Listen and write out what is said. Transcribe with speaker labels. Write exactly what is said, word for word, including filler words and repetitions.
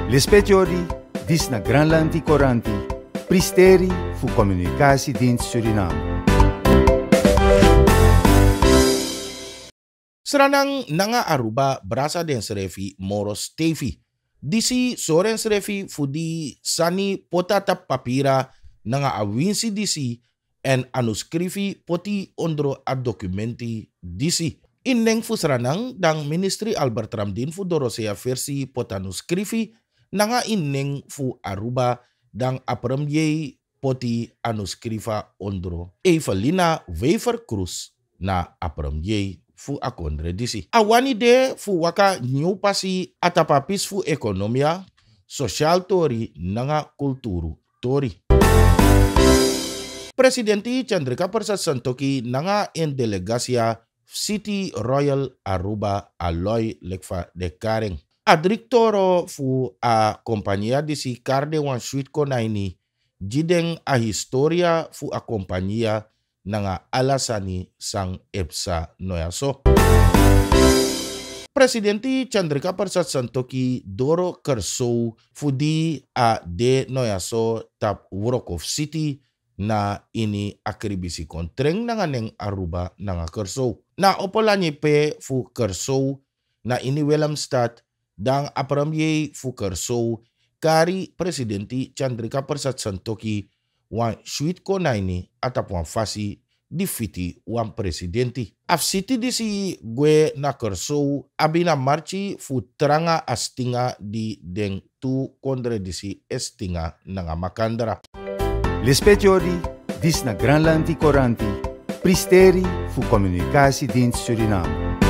Speaker 1: L'espetiori, dis na Granlandi Coranti, pristeri fu Communicatiedienst Suriname.
Speaker 2: Seranang nanga Aruba brasa den srefi moros tevi. Disi soren srefi fudi sani potata papira nanga awinsi disi en anuskrivi poti ondro a documenti disi. Inneng fu seranang dang Ministri Albert Ramdin fu dorosea versi potanuskrivi nanga inneng fu Aruba dang apremye poti anuskriva ondro. Evelina Wever Cruz na apremye fu akondre disi. Awani de fu waka new pasi atapapis fu ekonomia, social tori nanga kulturu tori. Presidenti Chandrika Persat Santokhi nanga en delegasia City Royal Aruba Aloy Lekfa de Kareng. A directoro fu a compañía disi karde wan suite konaini jideng a historia fu a compañía nanga alasani sang epsa noyaso. Presidenti Chandrika Persat Santokhi doro kersou fudi a de noyaso tap Wurokov City na ini akribisi kontreng nanga neng Aruba nanga kersou. Na opolanye pe fu kersou na ini Willemstad dang apremye fu kersou kari Presidenti Chandrika Persat Santokhi wan suite konaini atap wan fasi di fiti wan presidenti. Afsiti disi gue na kersou abina marchi fu tranga astinga di deng tu kondre disi estinga nanga makandra.
Speaker 1: L'espetiori, dis na Granlandi Coranti, pristeri fu Communicatiedienst Suriname.